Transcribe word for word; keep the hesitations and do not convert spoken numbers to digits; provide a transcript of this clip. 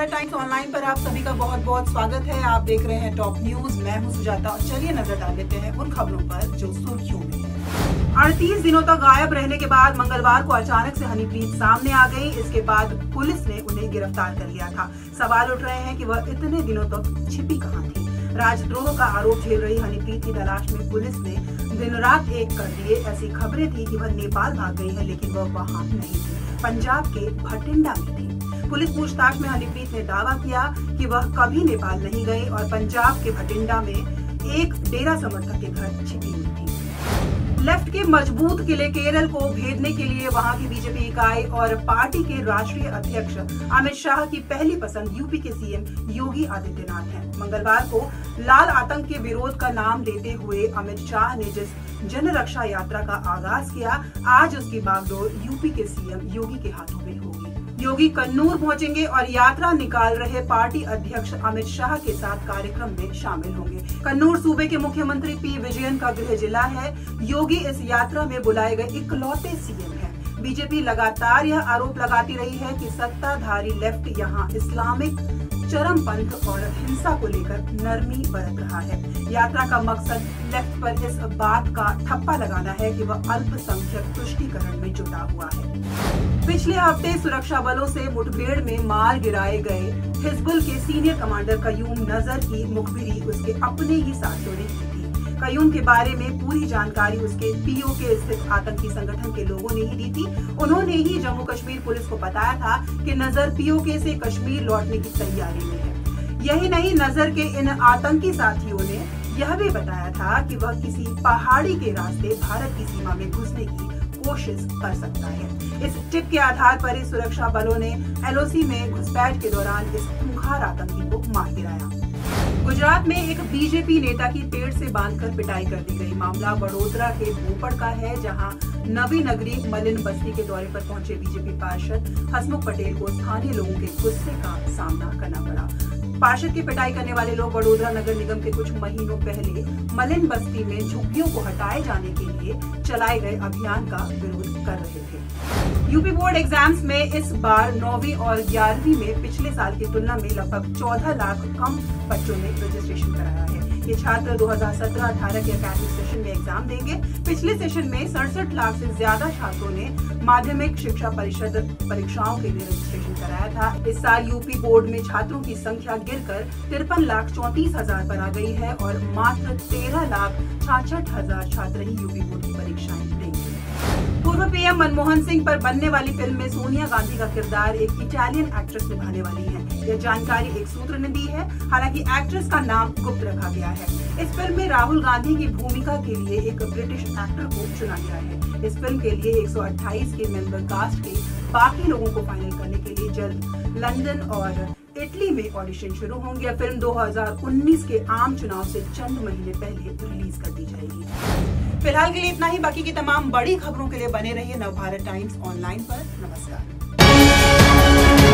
Navbharat times online पर आप सभी का बहुत बहुत स्वागत है। आप देख रहे हैं टॉप न्यूज। मैं हूं सुजाता और चलिए नजर डाल लेते हैं उन खबरों पर जो सुर्खियों में है। अड़तीस दिनों तक गायब रहने के बाद मंगलवार को अचानक से हनीप्रीत सामने आ गई। इसके बाद पुलिस ने उन्हें गिरफ्तार कर लिया था। सवाल उठ रहे हैं कि वह इतने दिनों तक छिपी कहां थी। राजद्रोह का आरोप झेल रही हनीप्रीत की तलाश में पुलिस ने दिन रात एक कर दिए। ऐसी खबरें थी कि वह नेपाल भाग गई है, लेकिन वह वहां नहीं थी, पंजाब के भटिंडा में थी। पुलिस पूछताछ में हनीप्रीत ने दावा किया कि वह कभी नेपाल नहीं गई और पंजाब के भटिंडा में एक डेरा समर्थक के घर छिपी हुई थी। लेफ्ट के मजबूत किले केरल को भेदने के लिए वहां की बीजेपी इकाई और पार्टी के राष्ट्रीय अध्यक्ष अमित शाह की पहली पसंद यूपी के सीएम योगी आदित्यनाथ हैं। मंगलवार को लाल आतंक के विरोध का नाम देते हुए अमित शाह ने जिस जन रक्षा यात्रा का आगाज किया, आज उसकी बागडोर यूपी के सीएम योगी के हाथों में होगी। योगी कन्नूर पहुंचेंगे और यात्रा निकाल रहे पार्टी अध्यक्ष अमित शाह के साथ कार्यक्रम में शामिल होंगे। कन्नूर सूबे के मुख्यमंत्री पी विजयन का गृह जिला है। योगी इस यात्रा में बुलाए गए इकलौते सीएम हैं। बीजेपी लगातार यह आरोप लगाती रही है कि सत्ताधारी लेफ्ट यहां इस्लामिक चरमपंथ और हिंसा को लेकर नरमी बरत रहा है। यात्रा का मकसद लेफ्ट पर इस बात का ठप्पा लगाना है कि वह अल्पसंख्यक तुष्टीकरण में जुटा हुआ है। पिछले हफ्ते सुरक्षा बलों से मुठभेड़ में मार गिराए गए हिजबुल के सीनियर कमांडर कयूम नजर की मुखबिरी उसके अपने ही साथियों ने की थी। कयूम के बारे में पूरी जानकारी उसके पीओके स्थित आतंकी संगठन के लोगों ने ही दी थी। उन्होंने ही जम्मू कश्मीर पुलिस को बताया था कि नजर पीओके से कश्मीर लौटने की तैयारी में है। यही नहीं, नजर के इन आतंकी साथियों ने यह भी बताया था कि वह किसी पहाड़ी के रास्ते भारत की सीमा में घुसने की कोशिश कर सकता है। इस टिप के आधार पर ही सुरक्षा बलों ने एलओसी में घुसपैठ के दौरान इस खूंखार आतंकी को मार गिराया। गुजरात में एक बीजेपी नेता की पेड़ से बांधकर पिटाई कर दी गई। मामला वडोदरा के बोपड़ का है, जहां नवी नगरी मलिन बस्ती के दौरे पर पहुंचे बीजेपी पार्षद हसमुख पटेल को स्थानीय लोगों के गुस्से का सामना करना पड़ा। पार्षद की पिटाई करने वाले लोग वडोदरा नगर निगम के कुछ महीनों पहले मलिन बस्ती में झुग्गियों को हटाए जाने के लिए चलाए गए अभियान का विरोध कर रहे थे। यूपी बोर्ड एग्जाम्स में इस बार नौवीं और ग्यारहवीं में पिछले साल की तुलना में लगभग चौदह लाख कम बच्चों ने रजिस्ट्रेशन कराया है। ये छात्र दो हज़ार सत्रह अठारह के एकेडमिक सेशन में एग्जाम देंगे। पिछले सेशन में सड़सठ लाख से ज्यादा छात्रों ने माध्यमिक शिक्षा परिषद परीक्षाओं के लिए रजिस्ट्रेशन कराया था। इस साल यूपी बोर्ड में छात्रों की संख्या गिरकर तिरपन लाख चौंतीस हजार पर आ गई है और मात्र तेरह लाख छाछठ हजार छात्र ही यूपी बोर्ड की परीक्षाएं देंगे। पूर्व पीएम मनमोहन सिंह पर बनने वाली फिल्म में सोनिया गांधी का किरदार एक इटालियन एक्ट्रेस निभाने वाली है। यह जानकारी एक सूत्र ने दी है। हालांकि एक्ट्रेस का नाम गुप्त रखा गया है। इस फिल्म में राहुल गांधी की भूमिका के लिए एक ब्रिटिश एक्टर को चुना गया है। इस फिल्म के लिए एक सौ अट्ठाईस के मेंबर कास्ट के बाकी लोगों को फाइनल करने के लिए जल्द लंदन और इटली में ऑडिशन शुरू होंगे। फिल्म दो हज़ार उन्नीस के आम चुनाव से चंद महीने पहले रिलीज कर दी जाएगी। फिलहाल के लिए इतना ही। बाकी की तमाम बड़ी खबरों के लिए बने रहिए नवभारत टाइम्स ऑनलाइन पर। नमस्कार।